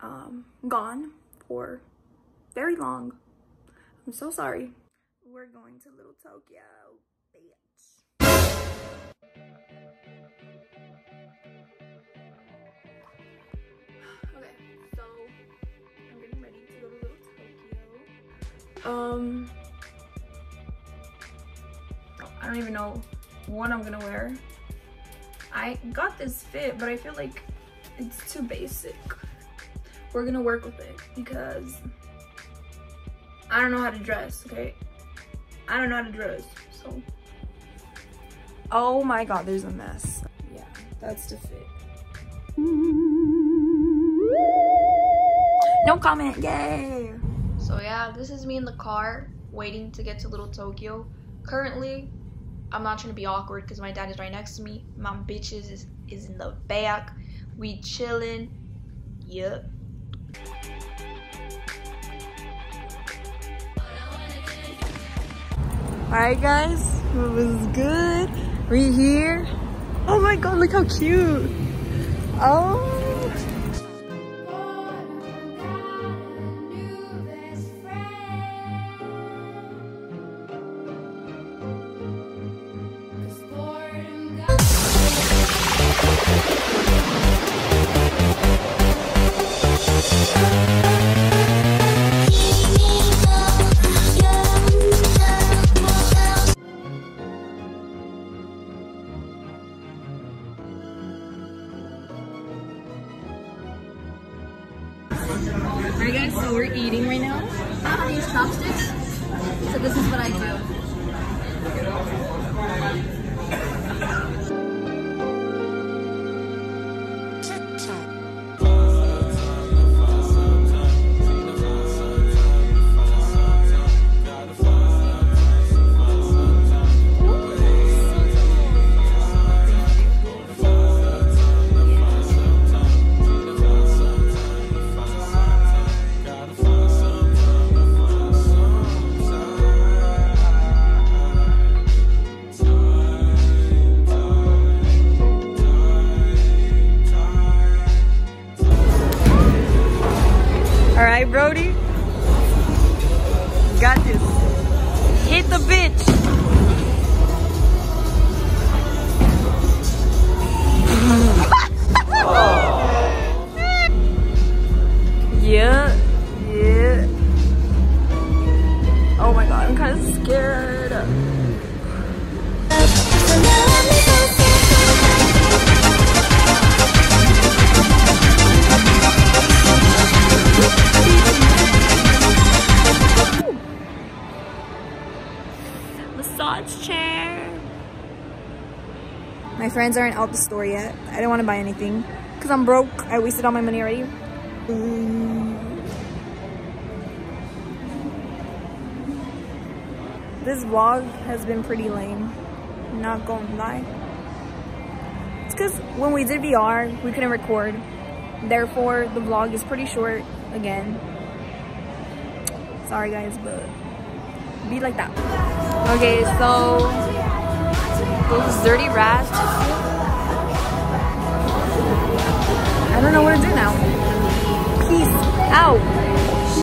gone for very long. I'm so sorry. We're going to Little Tokyo, bitch. Okay, so I'm getting ready to go to Little Tokyo. I don't even know what I'm gonna wear. I got this fit, but I feel like it's too basic. We're gonna work with it because I don't know how to dress, okay? I don't know how to dress, so. Oh my God, there's a mess. Yeah, that's the fit. No comment, yay! So yeah, this is me in the car waiting to get to Little Tokyo. Currently, I'm not trying to be awkward because my dad is right next to me. My bitches is in the back. We chilling. Yup. Alright guys, it was good. We're here. Oh my God, look how cute. Oh. Alright guys, so we're eating right now. I know how to use chopsticks, so this is what I do. Alright, Brody. Got this. Hit the bitch. Yeah. Yeah. Oh my God, I'm kind of scared. Massage chair. My friends aren't out the store yet. I don't want to buy anything because I'm broke. I wasted all my money already. This vlog has been pretty lame. Not gonna lie. It's because when we did VR, we couldn't record. Therefore, the vlog is pretty short again. Sorry guys, but be like that. Okay, so those dirty rats. I don't know what to do now. Peace out.